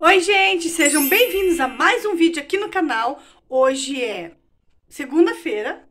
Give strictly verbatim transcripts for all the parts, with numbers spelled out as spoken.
Oi gente, sejam bem-vindos a mais um vídeo aqui no canal. Hoje é segunda-feira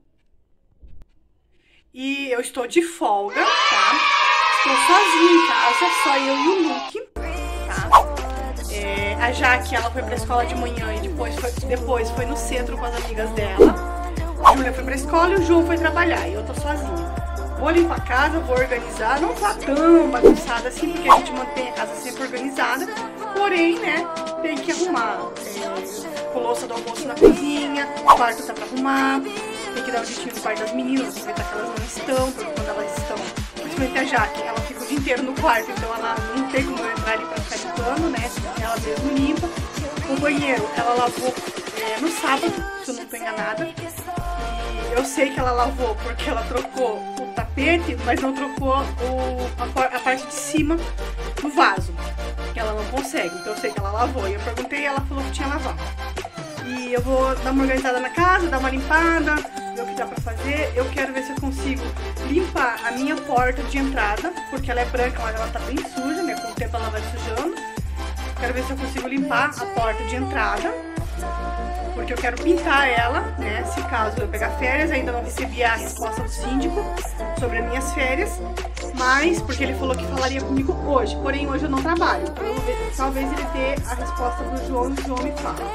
e eu estou de folga, tá? Estou sozinha em casa, só eu e o Luke, tá? É, a Jaque, ela foi pra escola de manhã e depois foi, depois foi no centro com as amigas dela. A Júlia foi pra escola e o João foi trabalhar e eu tô sozinha. Vou limpar a casa, vou organizar, não tá tão bagunçada assim, porque a gente mantém a casa sempre organizada. Porém, né, tem que arrumar. É, louça do almoço na cozinha, o quarto tá pra arrumar. Tem que dar um jeitinho no quarto das meninas, aproveitar que elas não estão, porque quando elas estão, principalmente a Jaque, ela fica o dia inteiro no quarto, então ela não tem como entrar ali pra ficar limpando, né, ela mesmo limpa. O banheiro, ela lavou é, no sábado, se eu não tô enganada. E eu sei que ela lavou porque ela trocou o tapete, mas não trocou o, a, a parte de cima do vaso, que ela não consegue, então eu sei que ela lavou. E eu perguntei e ela falou que tinha lavado. E eu vou dar uma organizada na casa, dar uma limpada, ver o que dá pra fazer. Eu quero ver se eu consigo limpar a minha porta de entrada, porque ela é branca, mas ela tá bem suja, né, com o tempo ela vai sujando. Quero ver se eu consigo limpar a porta de entrada, porque eu quero pintar ela, né, se caso eu pegar férias. Ainda não recebi a resposta do síndico sobre as minhas férias, mas porque ele falou que falaria comigo hoje, porém hoje eu não trabalho, então eu vou ver, talvez ele dê a resposta pro João e o João me fala.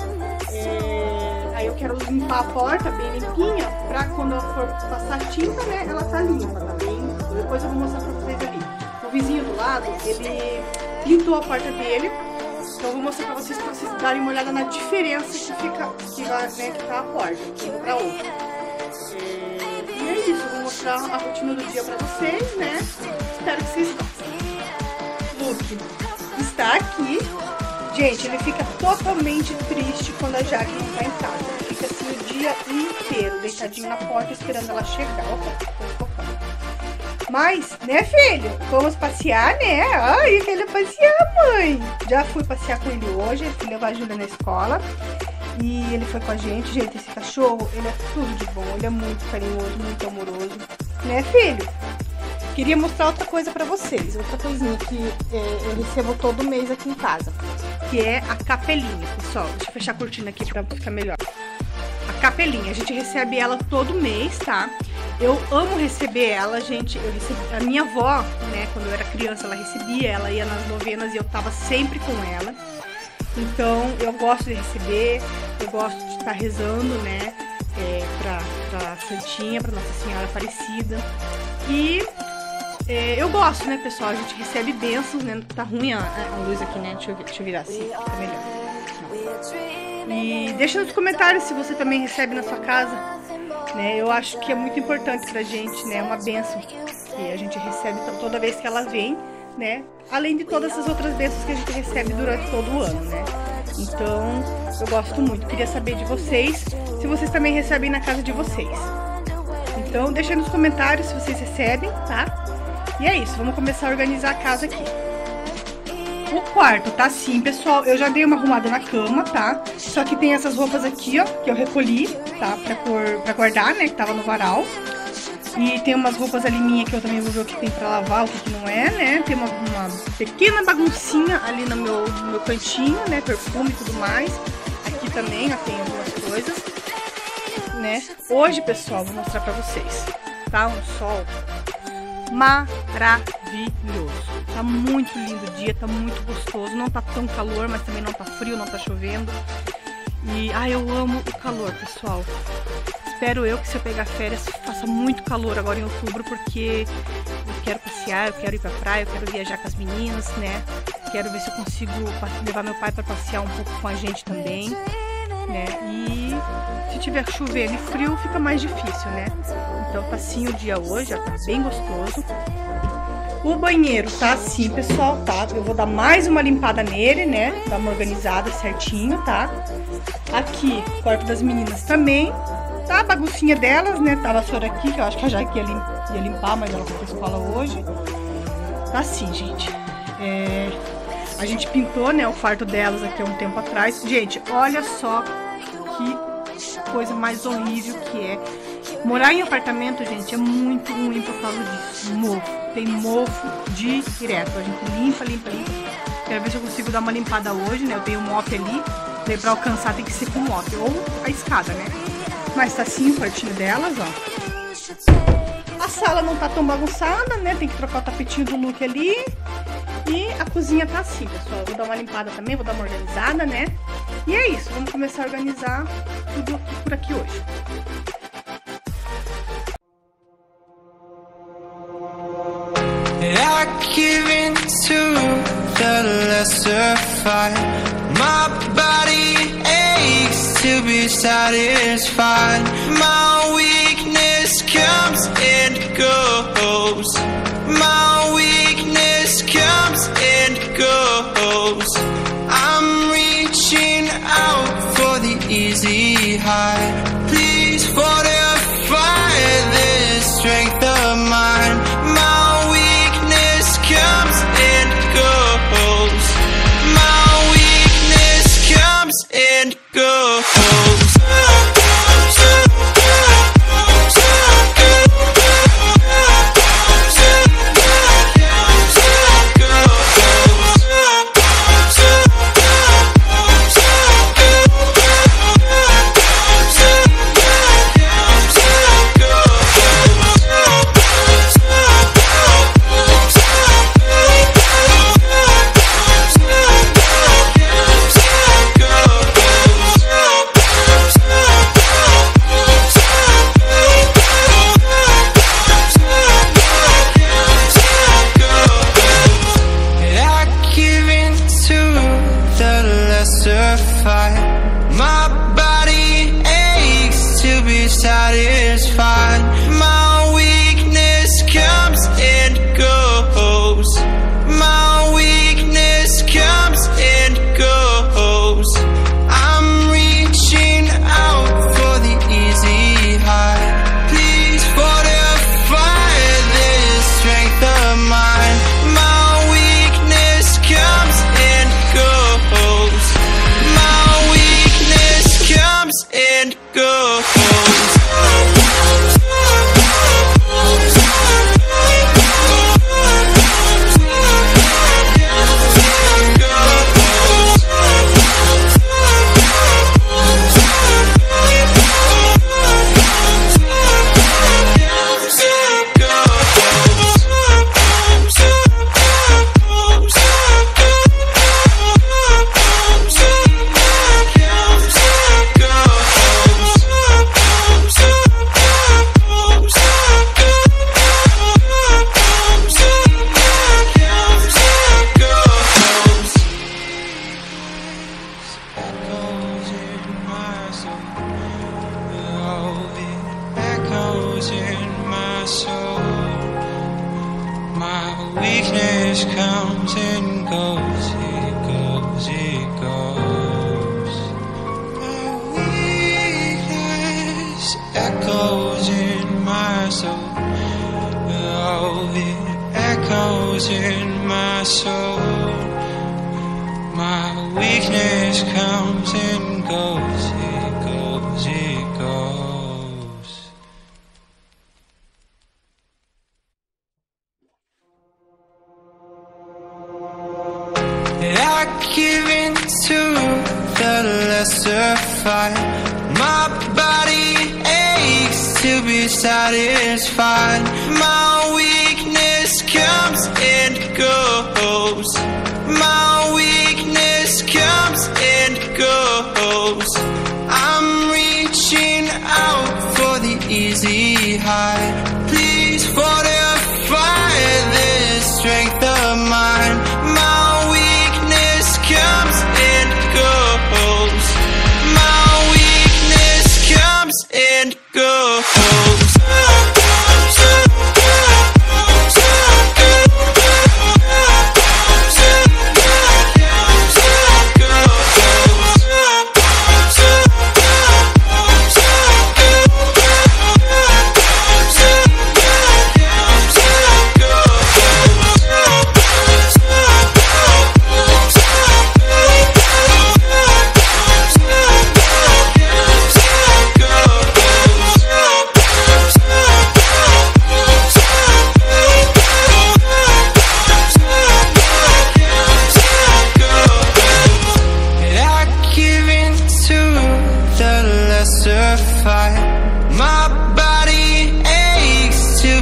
É, aí eu quero limpar a porta bem limpinha, pra quando eu for passar tinta, né, ela tá limpa, tá bem? Depois eu vou mostrar pra vocês ali. O vizinho do lado, ele pintou a porta dele. Então eu vou mostrar pra vocês, pra vocês darem uma olhada na diferença que fica, que vai, né, que tá a porta, de uma pra outra. É, e é isso, eu vou mostrar a rotina do dia pra vocês, né? Espero que vocês gostem. Luke está aqui. Gente, ele fica totalmente triste quando a Jaque não tá em casa. Ele fica assim o dia inteiro, deitadinho na porta, esperando ela chegar. Opa, tô focando. Mas, né, filho? Vamos passear, né? Ai, eu quero passear, mãe. Já fui passear com ele hoje. Fui levar a Júlia na escola. E ele foi com a gente. Gente, esse cachorro, ele é tudo de bom. Ele é muito carinhoso, muito amoroso. Né, filho? Queria mostrar outra coisa pra vocês. Outra coisinha que é, eu recebo todo mês aqui em casa. Que é a capelinha, pessoal. Deixa eu fechar a cortina aqui pra ficar melhor. A capelinha, a gente recebe ela todo mês, tá? Eu amo receber ela, gente. Eu recebi, a minha avó, né, quando eu era criança, ela recebia, ela ia nas novenas e eu tava sempre com ela. Então, eu gosto de receber, eu gosto de estar rezando, né, é, pra, pra Santinha, pra Nossa Senhora Aparecida. E é, eu gosto, né, pessoal? A gente recebe bênçãos, né? Tá ruim a, a luz aqui, né? Deixa eu, deixa eu virar assim, fica melhor. E deixa nos comentários se você também recebe na sua casa, né? Eu acho que é muito importante pra gente, né? Uma bênção que a gente recebe toda vez que ela vem, né? Além de todas as outras bênçãos que a gente recebe durante todo o ano, né? Então, eu gosto muito. Queria saber de vocês, se vocês também recebem na casa de vocês. Então, deixa nos comentários se vocês recebem, tá? E é isso, vamos começar a organizar a casa aqui. O quarto tá assim, pessoal, eu já dei uma arrumada na cama, tá? Só que tem essas roupas aqui, ó, que eu recolhi, tá? Pra, cor, pra guardar, né, que tava no varal. E tem umas roupas ali minha que eu também vou ver o que tem pra lavar, o que, que não é, né? Tem uma, uma pequena baguncinha ali no meu, no meu cantinho, né? Perfume e tudo mais. Aqui também, ó, tem algumas coisas, né? Hoje, pessoal, vou mostrar pra vocês, tá? Um sol maravilhoso. Tá muito lindo o dia, tá muito gostoso. Não tá tão calor, mas também não tá frio, não tá chovendo. E, ai, eu amo o calor, pessoal. Espero eu que se eu pegar férias faça muito calor agora em outubro, porque eu quero passear, eu quero ir pra praia, eu quero viajar com as meninas, né? Quero ver se eu consigo levar meu pai pra passear um pouco com a gente também, né? E se tiver chovendo e frio, fica mais difícil, né? Então tá assim o dia hoje, ó, tá bem gostoso. O banheiro tá assim, pessoal, tá? Eu vou dar mais uma limpada nele, né? Dar uma organizada certinho, tá? Aqui, quarto das meninas também. Tá a baguncinha delas, né? Tava a senhora aqui, que eu acho que a Jaque ia, lim ia limpar, mas ela foi pra escola hoje. Tá assim, gente. É... A gente pintou, né, o quarto delas aqui há um tempo atrás. Gente, olha só que coisa mais horrível que é. Morar em apartamento, gente, é muito ruim por causa disso. Mofo. Tem mofo direto. A gente limpa, limpa, limpa. Quero ver se eu consigo dar uma limpada hoje, né? Eu tenho um mop ali, daí pra alcançar tem que ser com o mop, ou a escada, né? Mas tá assim o quartinho delas, ó. A sala não tá tão bagunçada, né? Tem que trocar o tapetinho do look ali. E a cozinha tá assim, pessoal. Eu vou dar uma limpada também, vou dar uma organizada, né? E é isso, vamos começar a organizar tudo por aqui hoje. I give in to the lesser fight. My body aches to be satisfied. My weakness comes and goes. My weakness comes and goes. I'm reaching out for the easy high. Please fortify this strength of mine. My weakness comes and goes. My weakness comes and goes. My body aches to be satisfied. My weakness comes and goes. My weakness comes and goes. I'm reaching out for the easy high. Please fortify this strength of mine. My weakness comes and goes. And go. Weakness comes and goes, it goes, it goes. My weakness echoes in my soul. Oh, it echoes in my soul. My weakness comes and goes, it goes, it goes. I give in to the lesser fight. My body aches to be satisfied. My weakness comes and goes. My weakness comes and goes. I'm reaching out for the easy high. Please fortify this strength of mine. My weakness comes and goes. My weakness comes and goes.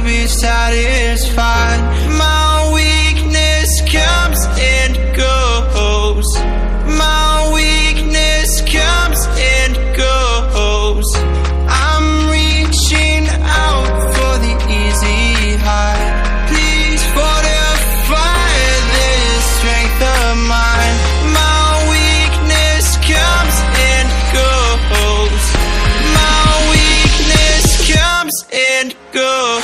be satisfied. My weakness comes and goes. My weakness comes and goes. I'm reaching out for the easy high. Please fortify this strength of mine. My weakness comes and goes. My weakness comes and goes.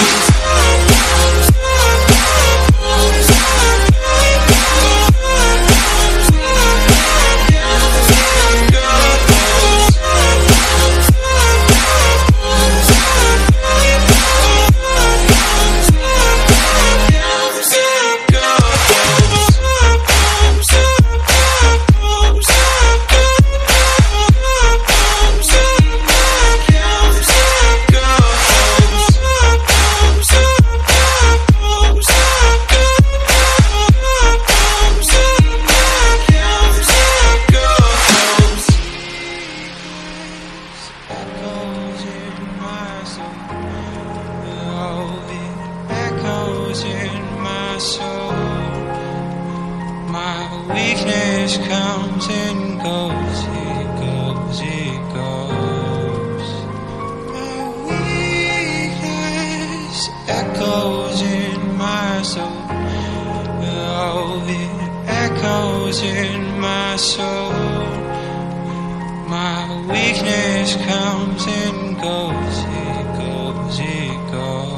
Weakness comes and goes, it goes, it goes. My weakness echoes in my soul. Oh, it echoes in my soul. My weakness comes and goes, it goes, it goes.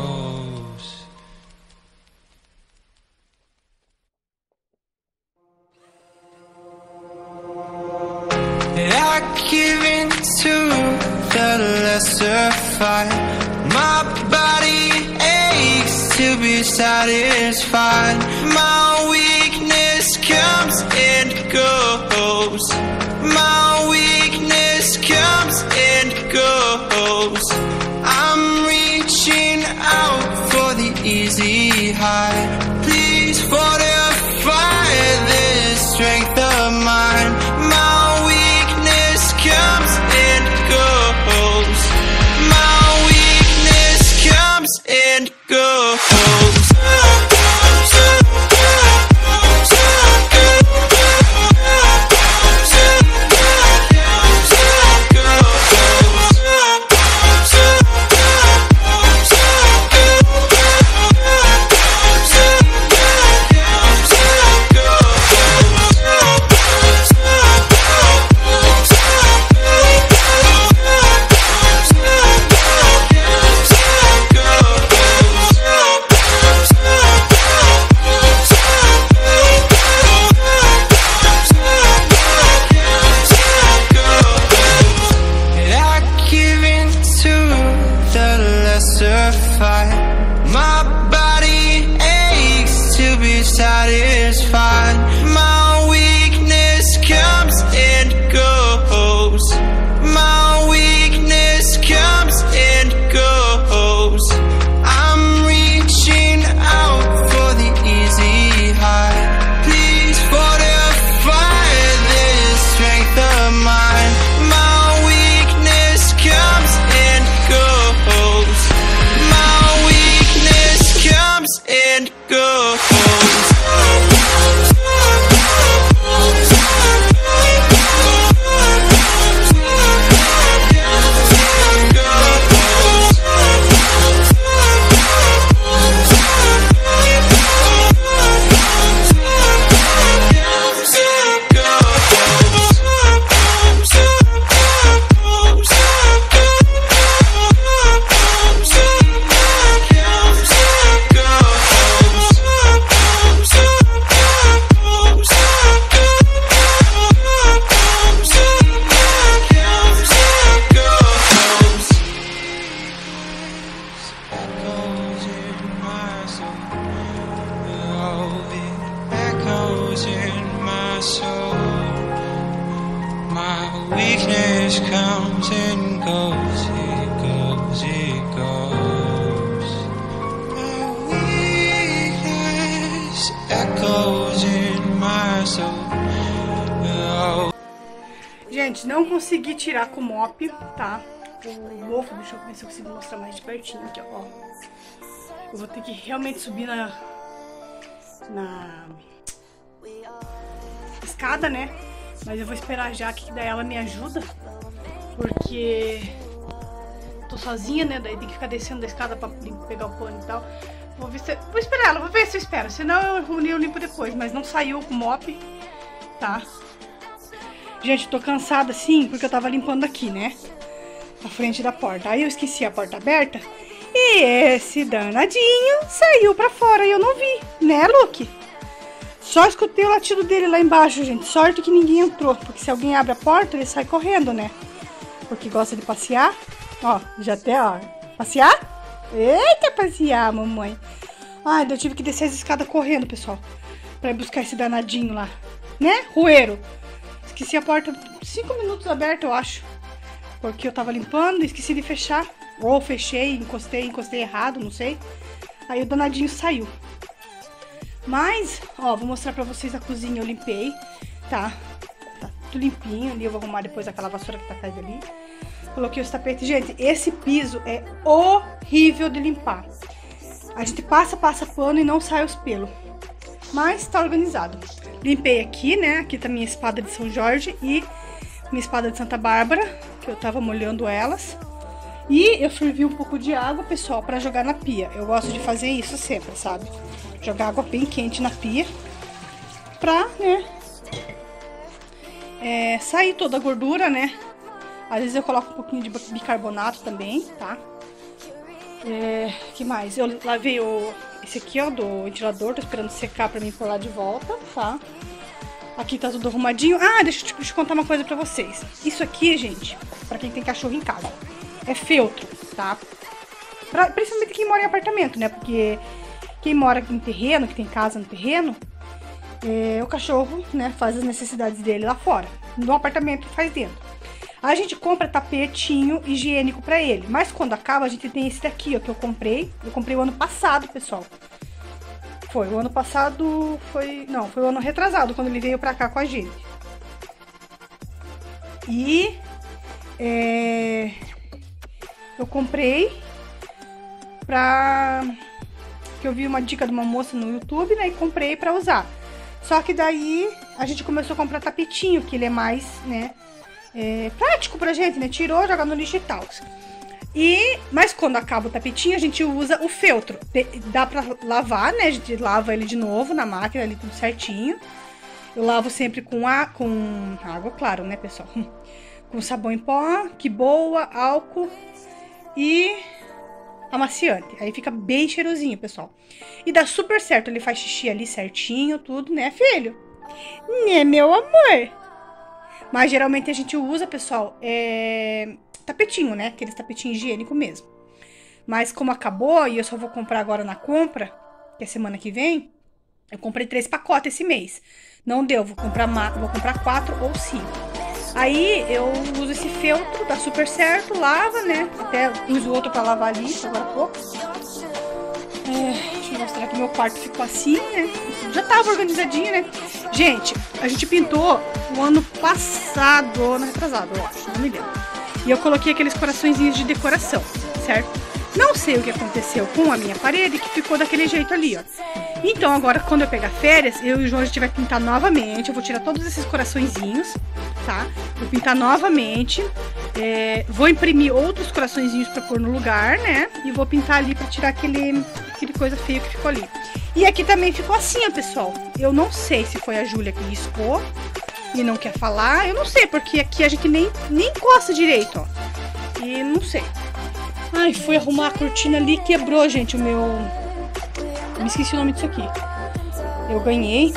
I give in to the lesser fight. My body aches to be satisfied. My weakness comes and goes. My weakness comes and goes. I'm reaching out for the easy high. Please fortify this strength of mine. My comes and goes. My weakness comes and goes. My body aches to be satisfied. My weakness comes and goes. My weakness comes and goes. I'm reaching out for the easy high. Please fortify this strength of mine. My weakness comes and goes. My weakness comes and goes. Weakness comes and goes, it goes, it goes. My weakness echoes in my soul. Oh. Gente, não consegui tirar com o mop, tá? O mofo, deixa eu ver se eu consigo mostrar mais de pertinho aqui, ó. Eu vou ter que realmente subir na, na escada, né? Mas eu vou esperar já que daí ela me ajuda. Porque tô sozinha, né? Daí tem que ficar descendo da escada pra pegar o pano e tal. Vou, ver se... vou esperar ela, vou ver se eu espero. Senão eu, eu limpo depois. Mas não saiu com o mop, tá? Gente, tô cansada assim porque eu tava limpando aqui, né? A frente da porta. Aí eu esqueci a porta aberta. E esse danadinho saiu pra fora e eu não vi, né, Luke? Só escutei o latido dele lá embaixo, gente. Sorte que ninguém entrou, porque se alguém abre a porta, ele sai correndo, né? Porque gosta de passear. Ó, já até, ó. Passear? Eita, passear, mamãe. Ai, eu tive que descer as escadas correndo, pessoal. Pra ir buscar esse danadinho lá. Né? Rueiro. Esqueci a porta cinco minutos aberta, eu acho. Porque eu tava limpando e esqueci de fechar. Ou fechei, encostei, encostei errado, não sei. Aí o danadinho saiu. Mas, ó, vou mostrar pra vocês a cozinha. Eu limpei, tá? Tá tudo limpinho ali. Eu vou arrumar depois aquela vassoura que tá atrás ali. Coloquei os tapetes. Gente, esse piso é horrível de limpar. A gente passa, passa pano e não sai os pelos. Mas tá organizado. Limpei aqui, né? Aqui tá minha espada de São Jorge e minha espada de Santa Bárbara, que eu tava molhando elas. E eu fervi um pouco de água, pessoal, pra jogar na pia. Eu gosto de fazer isso sempre, sabe? Jogar água bem quente na pia. Pra, né? É, sair toda a gordura, né? Às vezes eu coloco um pouquinho de bicarbonato também, tá? É, que mais? Eu lavei o, esse aqui, ó, do ventilador. Tô esperando secar pra mim pôr lá de volta, tá? Aqui tá tudo arrumadinho. Ah, deixa eu te, deixa eu contar uma coisa pra vocês. Isso aqui, gente, pra quem tem cachorro em casa, é feltro, tá? Pra, principalmente quem mora em apartamento, né? Porque quem mora em terreno, que tem casa no terreno, é, o cachorro, né, faz as necessidades dele lá fora. No apartamento faz dentro. A gente compra tapetinho higiênico pra ele. Mas quando acaba, a gente tem esse daqui, ó, que eu comprei. Eu comprei o ano passado, pessoal. Foi, o ano passado foi... Não, foi o ano retrasado, quando ele veio pra cá com a gente. E... É... Eu comprei pra... que eu vi uma dica de uma moça no YouTube, né? E comprei pra usar. Só que daí a gente começou a comprar tapetinho, que ele é mais, né? É, prático pra gente, né? Tirou, joga no lixo e tal. E, mas quando acaba o tapetinho, a gente usa o feltro. Dá pra lavar, né? A gente lava ele de novo na máquina, ali tudo certinho. Eu lavo sempre com, a, com água, claro, né, pessoal? Com sabão em pó, que boa, álcool e amaciante. Aí fica bem cheirosinho, pessoal. E dá super certo. Ele faz xixi ali certinho, tudo, né, filho? Né, meu amor? Mas geralmente a gente usa, pessoal, é... tapetinho, né? Aqueles tapetinhos higiênicos mesmo. Mas como acabou e eu só vou comprar agora na compra, que é semana que vem, eu comprei três pacotes esse mês. Não deu, vou comprar, vou comprar quatro ou cinco. Aí eu uso esse feltro, dá super certo, lava, né? Até uso outro pra lavar ali, agora há pouco. É, deixa eu mostrar que meu quarto ficou assim, né? Já tava organizadinho, né? Gente, a gente pintou o ano passado, ano retrasado, eu acho, não me lembro. E eu coloquei aqueles coraçõezinhos de decoração, certo? Não sei o que aconteceu com a minha parede, que ficou daquele jeito ali, ó. Então agora, quando eu pegar férias, eu e o João a gente vai pintar novamente. Eu vou tirar todos esses coraçõezinhos, tá? Vou pintar novamente. É, vou imprimir outros coraçõezinhos pra pôr no lugar, né? E vou pintar ali pra tirar aquele, aquele coisa feia que ficou ali. E aqui também ficou assim, ó, pessoal. Eu não sei se foi a Júlia que riscou e não quer falar. Eu não sei, porque aqui a gente nem, nem encosta direito, ó. E não sei. Ai, fui arrumar a cortina ali e quebrou, gente, o meu... Eu me esqueci o nome disso aqui. Eu ganhei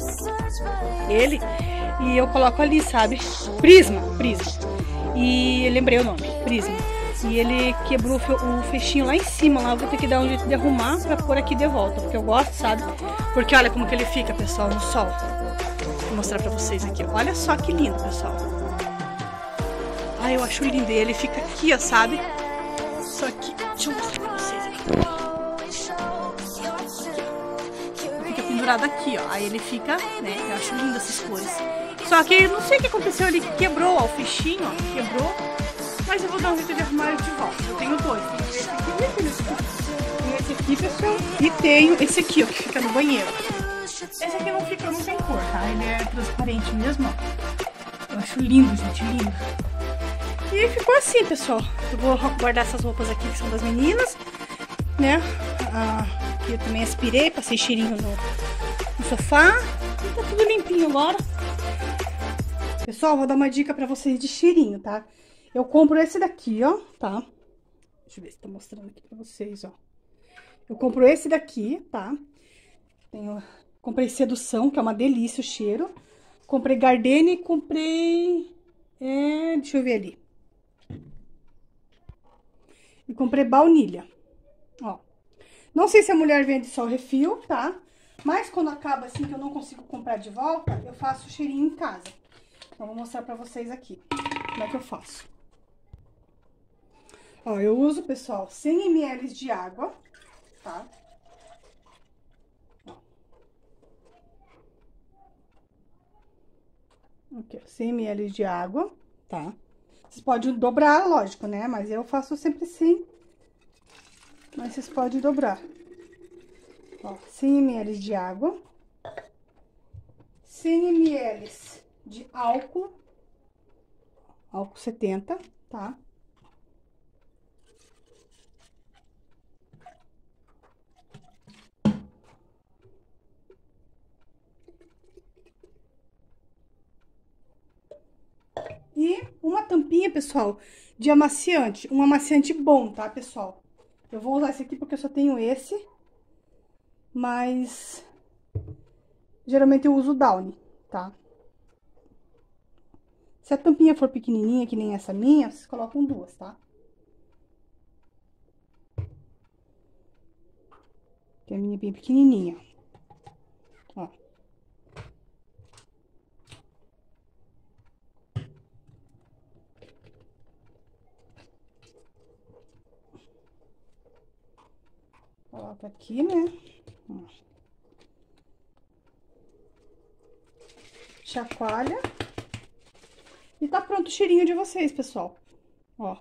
ele e eu coloco ali, sabe? Prisma, prisma. E eu lembrei o nome, prisma. E ele quebrou o fechinho lá em cima, lá eu vou ter que dar um jeito de arrumar pra pôr aqui de volta, porque eu gosto, sabe? Porque olha como que ele fica, pessoal, no sol. Vou mostrar pra vocês aqui. Olha só que lindo, pessoal. Ai, eu acho lindo. Ele fica aqui, ó, sabe? Só que... Deixa eu mostrar pra vocês aqui. Fica pendurado aqui, ó. Aí ele fica, né? Eu acho lindo essas coisas. Só que não sei o que aconteceu ali, que quebrou, ó. O fechinho, ó. Quebrou. Mas eu vou dar um jeito de arrumar ele de volta. Eu tenho dois. Tenho esse aqui e esse aqui. Tenho esse aqui, pessoal. E tenho esse aqui, ó, que fica no banheiro. Esse aqui não fica, não tem cor, tá? Ele é transparente mesmo, ó. Eu acho lindo, gente, lindo. E ficou assim, pessoal. Eu vou guardar essas roupas aqui, que são das meninas, né? Ah, aqui eu também aspirei, passei cheirinho no, no sofá. E tá tudo limpinho agora. Pessoal, vou dar uma dica pra vocês de cheirinho, tá? Eu compro esse daqui, ó, tá? Deixa eu ver se tá mostrando aqui pra vocês, ó. Eu compro esse daqui, tá? Tenho... Comprei Sedução, que é uma delícia o cheiro. Comprei Gardenia e comprei... É, deixa eu ver ali. E comprei baunilha. Ó. Não sei se a mulher vende só o refil, tá? Mas quando acaba assim, que eu não consigo comprar de volta, eu faço o cheirinho em casa. Então, vou mostrar pra vocês aqui como é que eu faço. Ó, eu uso, pessoal, cem mililitros de água, tá? Ó. Aqui, ó, cem mililitros de água, tá? Vocês podem dobrar, lógico, né? Mas eu faço sempre assim. Mas vocês podem dobrar. Ó, cem mililitros de água. cem mililitros de álcool. Álcool setenta, tá? E uma tampinha, pessoal, de amaciante. Um amaciante bom, tá, pessoal? Eu vou usar esse aqui porque eu só tenho esse. Mas... geralmente eu uso o Downy, tá? Se a tampinha for pequenininha, que nem essa minha, vocês colocam duas, tá? Que a minha é bem pequenininha. Ó. Coloca aqui, né? Ó. Chacoalha. E tá pronto o cheirinho de vocês, pessoal. Ó.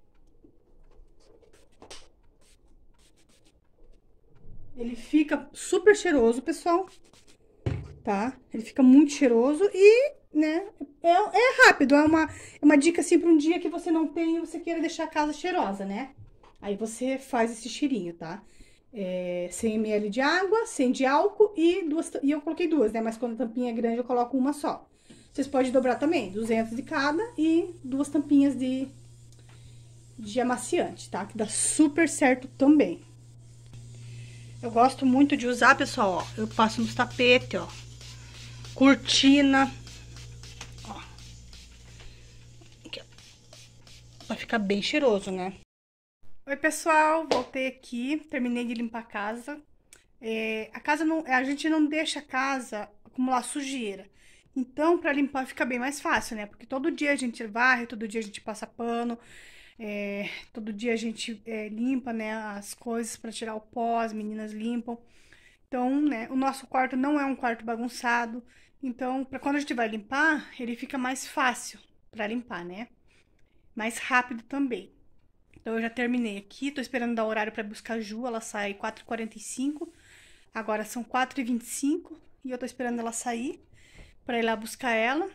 Ele fica super cheiroso, pessoal. Tá? Ele fica muito cheiroso e, né, é, é rápido. É uma, é uma dica, assim, pra um dia que você não tem e você queira deixar a casa cheirosa, né? Aí você faz esse cheirinho, tá? É, cem mililitros de água, cem de álcool e duas... E eu coloquei duas, né? Mas quando a tampinha é grande, eu coloco uma só. Vocês podem dobrar também, duzentos de cada e duas tampinhas de, de amaciante, tá? Que dá super certo também. Eu gosto muito de usar, pessoal, ó. Eu passo nos tapetes, ó. Cortina. Ó. Aqui, ó. Vai ficar bem cheiroso, né? Oi, pessoal. Voltei aqui. Terminei de limpar a casa. É, a casa não... A gente não deixa a casa acumular sujeira. Então, pra limpar fica bem mais fácil, né? Porque todo dia a gente varre, todo dia a gente passa pano. É, todo dia a gente é, limpa, né, as coisas pra tirar o pó, as meninas limpam. Então, né, o nosso quarto não é um quarto bagunçado. Então, pra quando a gente vai limpar, ele fica mais fácil pra limpar, né? Mais rápido também. Então, eu já terminei aqui, tô esperando dar horário pra buscar a Ju, ela sai quatro e quarenta e cinco. Agora são quatro e vinte e cinco e eu tô esperando ela sair pra ir lá buscar ela.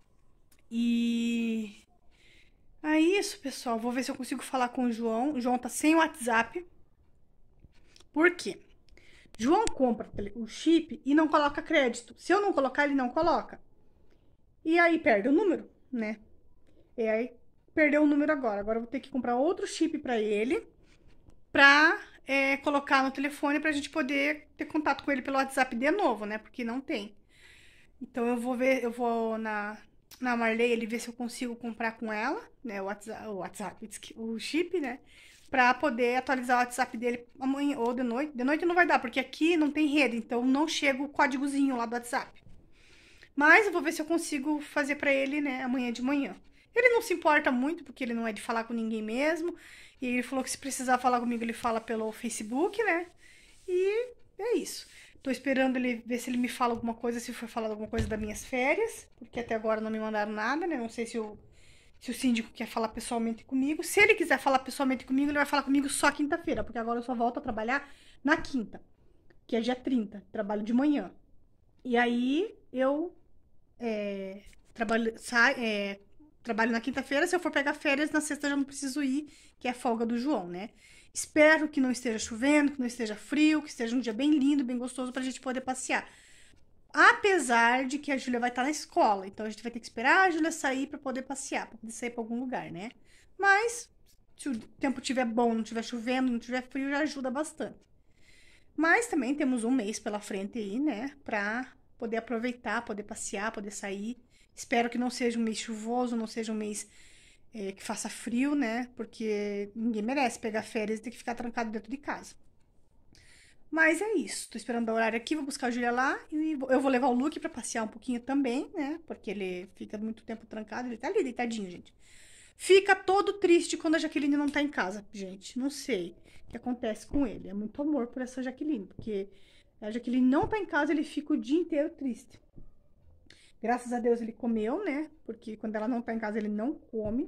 E... é isso, pessoal. Vou ver se eu consigo falar com o João. O João tá sem o WhatsApp. Por quê? João compra o chip e não coloca crédito. Se eu não colocar, ele não coloca. E aí perde o número, né? E aí perdeu o número agora. Agora eu vou ter que comprar outro chip pra ele. Pra é, colocar no telefone pra gente poder ter contato com ele pelo WhatsApp de novo, né? Porque não tem. Então eu vou ver, eu vou na... na Marley, ele ver se eu consigo comprar com ela, né, o WhatsApp, o, WhatsApp, o chip, né, pra poder atualizar o WhatsApp dele amanhã ou de noite. De noite não vai dar, porque aqui não tem rede, então não chega o códigozinho lá do WhatsApp. Mas eu vou ver se eu consigo fazer pra ele, né, amanhã de manhã. Ele não se importa muito, porque ele não é de falar com ninguém mesmo, e ele falou que se precisar falar comigo, ele fala pelo Facebook, né, e é isso. Tô esperando ele ver se ele me fala alguma coisa, se foi falado alguma coisa das minhas férias, porque até agora não me mandaram nada, né? Não sei se o, se o síndico quer falar pessoalmente comigo. Se ele quiser falar pessoalmente comigo, ele vai falar comigo só quinta-feira, porque agora eu só volto a trabalhar na quinta, que é dia trinta, trabalho de manhã. E aí eu é, trabalho, sa, é, trabalho na quinta-feira, se eu for pegar férias, na sexta eu já não preciso ir, que é a folga do João, né? Espero que não esteja chovendo, que não esteja frio, que esteja um dia bem lindo, bem gostoso pra gente poder passear. Apesar de que a Júlia vai estar na escola, então a gente vai ter que esperar a Júlia sair pra poder passear, pra poder sair pra algum lugar, né? Mas se o tempo estiver bom, não estiver chovendo, não estiver frio, já ajuda bastante. Mas também temos um mês pela frente aí, né? Pra poder aproveitar, poder passear, poder sair. Espero que não seja um mês chuvoso, não seja um mês é, que faça frio, né? Porque ninguém merece pegar férias e ter que ficar trancado dentro de casa. Mas é isso. Tô esperando o horário aqui, vou buscar a Júlia lá. E eu vou levar o Luke pra passear um pouquinho também, né? Porque ele fica muito tempo trancado. Ele tá ali deitadinho, gente. Fica todo triste quando a Jaqueline não tá em casa, gente. Não sei o que acontece com ele. É muito amor por essa Jaqueline, porque a Jaqueline não tá em casa, ele fica o dia inteiro triste. Graças a Deus ele comeu, né? Porque quando ela não tá em casa, ele não come.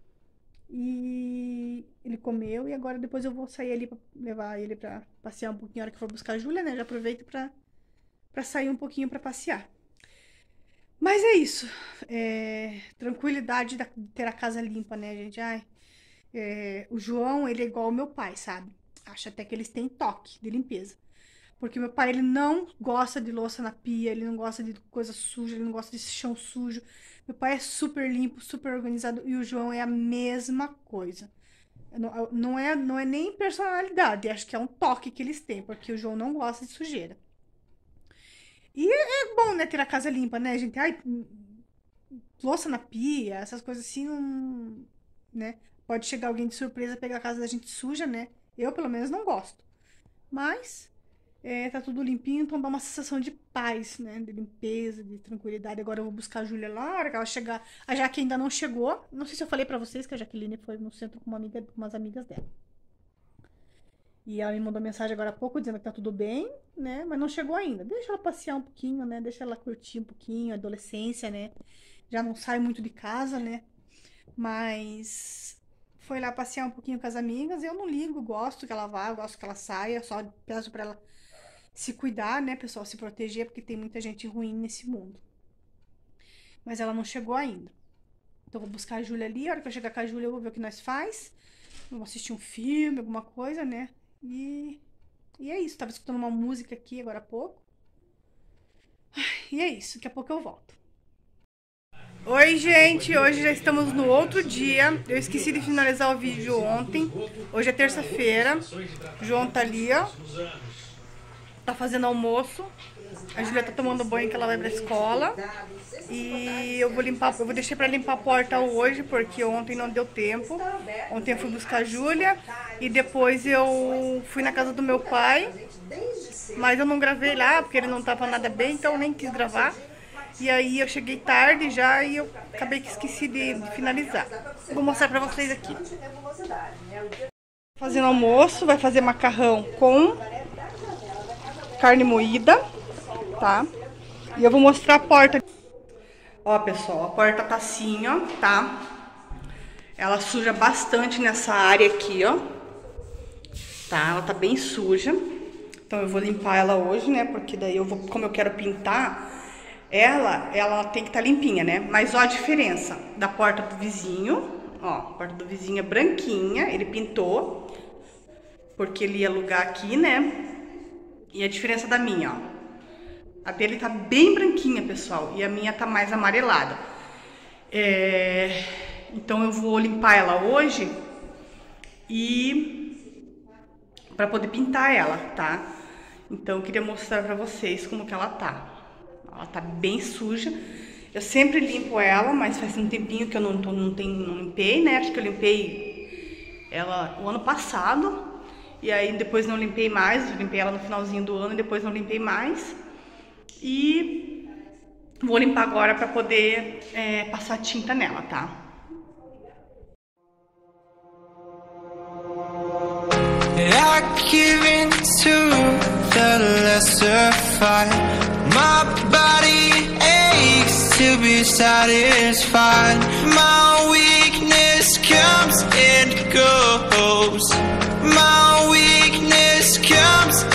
E ele comeu e agora depois eu vou sair ali pra levar ele pra passear um pouquinho na hora que for buscar a Júlia, né? Já aproveito pra, pra sair um pouquinho pra passear. Mas é isso. É, tranquilidade de ter a casa limpa, né, gente? Ai, é, o João, ele é igual ao meu pai, sabe? Acho até que eles têm toque de limpeza. Porque meu pai, ele não gosta de louça na pia, ele não gosta de coisa suja, ele não gosta de chão sujo. Meu pai é super limpo, super organizado e o João é a mesma coisa. Não, não, é, não é nem personalidade, acho que é um toque que eles têm, porque o João não gosta de sujeira. E é bom, né, ter a casa limpa, né, gente? Ai, louça na pia, essas coisas assim, não, né? Pode chegar alguém de surpresa, pegar a casa da gente suja, né? Eu, pelo menos, não gosto. Mas, é, tá tudo limpinho, então dá uma sensação de paz, né? De limpeza, de tranquilidade. Agora eu vou buscar a Júlia lá, a hora que ela chegar. A Jaque ainda não chegou. Não sei se eu falei pra vocês que a Jaqueline foi no centro com, uma amiga, com umas amigas dela. E ela me mandou mensagem agora há pouco dizendo que tá tudo bem, né? Mas não chegou ainda. Deixa ela passear um pouquinho, né? Deixa ela curtir um pouquinho a adolescência, né? Já não sai muito de casa, né? Mas foi lá passear um pouquinho com as amigas. Eu não ligo, gosto que ela vá, eu gosto que ela saia. Só peço pra ela se cuidar, né, pessoal? Se proteger, porque tem muita gente ruim nesse mundo. Mas ela não chegou ainda. Então eu vou buscar a Júlia ali. A hora que eu chegar com a Júlia, eu vou ver o que nós faz. Vamos assistir um filme, alguma coisa, né? E, e é isso, tava escutando uma música aqui agora há pouco. E é isso, daqui a pouco eu volto. Oi, gente, hoje já estamos no outro dia. Eu esqueci de finalizar o vídeo ontem. Hoje é terça-feira. O João tá ali, ó. Tá fazendo almoço. A Júlia tá tomando banho que ela vai pra escola. E eu vou limpar, eu vou deixar pra limpar a porta hoje, porque ontem não deu tempo. Ontem eu fui buscar a Júlia e depois eu fui na casa do meu pai. Mas eu não gravei lá, porque ele não tava nada bem, então eu nem quis gravar. E aí eu cheguei tarde já e eu acabei que esqueci de, de finalizar. Vou mostrar pra vocês aqui. Fazendo almoço, vai fazer macarrão com carne moída, tá? E eu vou mostrar a porta. Ó, pessoal, a porta tá assim, ó, tá? Ela suja bastante nessa área aqui, ó. Tá? Ela tá bem suja. Então eu vou limpar ela hoje, né? Porque daí eu vou, como eu quero pintar ela, ela tem que estar limpinha, né? Mas ó a diferença da porta do vizinho. Ó, a porta do vizinho é branquinha, ele pintou, porque ele ia alugar aqui, né? E a diferença da minha, ó. A dele tá bem branquinha, pessoal, e a minha tá mais amarelada. É... Então eu vou limpar ela hoje e para poder pintar ela, tá? Então eu queria mostrar pra vocês como que ela tá. Ela tá bem suja. Eu sempre limpo ela, mas faz um tempinho que eu não, tô, não, tenho, não limpei, né? Acho que eu limpei ela o ano passado. E aí depois não limpei mais. Eu limpei ela no finalzinho do ano e depois não limpei mais. E vou limpar agora pra poder é, passar tinta nela, tá? I give in to the lesser fight. My body aches to be satisfied. My weakness comes and goes. My weakness comes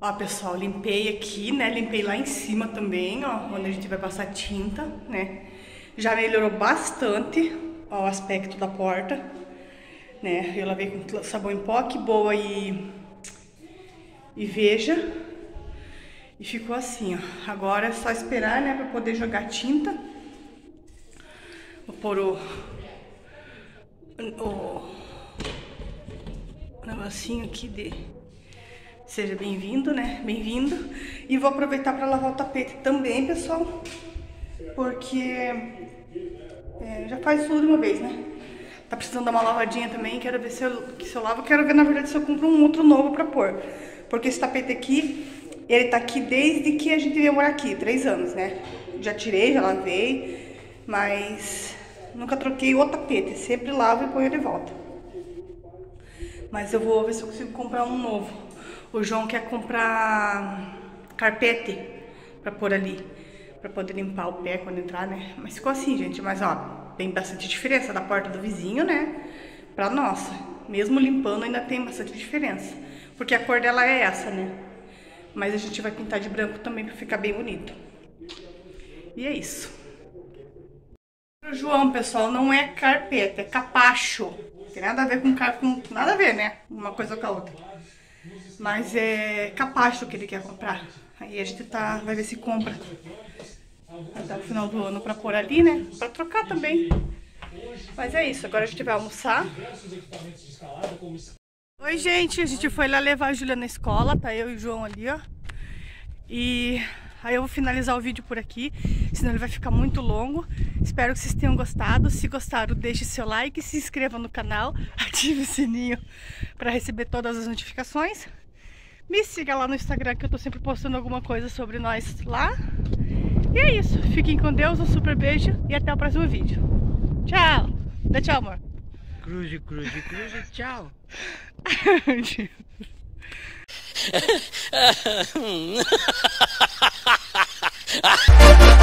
Ó, pessoal, limpei aqui, né? Limpei lá em cima também, ó, onde a gente vai passar tinta, né? Já melhorou bastante, ó, o aspecto da porta, né? Eu lavei com sabão em pó, que boa e... e veja. E ficou assim, ó. Agora é só esperar, né, pra poder jogar tinta. Vou pôr o... o... o negocinho aqui de... Seja bem-vindo, né? Bem-vindo. E vou aproveitar para lavar o tapete também, pessoal. Porque é, já faz tudo de uma vez, né? Tá precisando dar uma lavadinha também. Quero ver se eu, se eu lavo. Quero ver, na verdade, se eu compro um outro novo para pôr. Porque esse tapete aqui, ele tá aqui desde que a gente veio morar aqui. Três anos, né? Já tirei, já lavei. Mas nunca troquei o tapete. Sempre lavo e ponho de volta. Mas eu vou ver se eu consigo comprar um novo. O João quer comprar carpete pra pôr ali, pra poder limpar o pé quando entrar, né? Mas ficou assim, gente. Mas, ó, tem bastante diferença da porta do vizinho, né? Pra nossa. Mesmo limpando, ainda tem bastante diferença. Porque a cor dela é essa, né? Mas a gente vai pintar de branco também pra ficar bem bonito. E é isso. O João, pessoal, não é carpete, é capacho. Tem nada a ver com carpete, nada a ver, né? Uma coisa com a outra. Mas é capacho que ele quer comprar. Aí a gente tá, vai ver se compra até o final do ano pra pôr ali, né? Pra trocar também. Mas é isso, agora a gente vai almoçar. Oi, gente, a gente foi lá levar a Júlia na escola, tá eu e o João ali, ó. E aí eu vou finalizar o vídeo por aqui, senão ele vai ficar muito longo. Espero que vocês tenham gostado. Se gostaram, deixe seu like, se inscreva no canal, ative o sininho para receber todas as notificações. Me siga lá no Instagram, que eu tô sempre postando alguma coisa sobre nós lá. E é isso. Fiquem com Deus, um super beijo e até o próximo vídeo. Tchau! Dá tchau, amor. Cruze, cruze, cruze, tchau. Ha ha ha!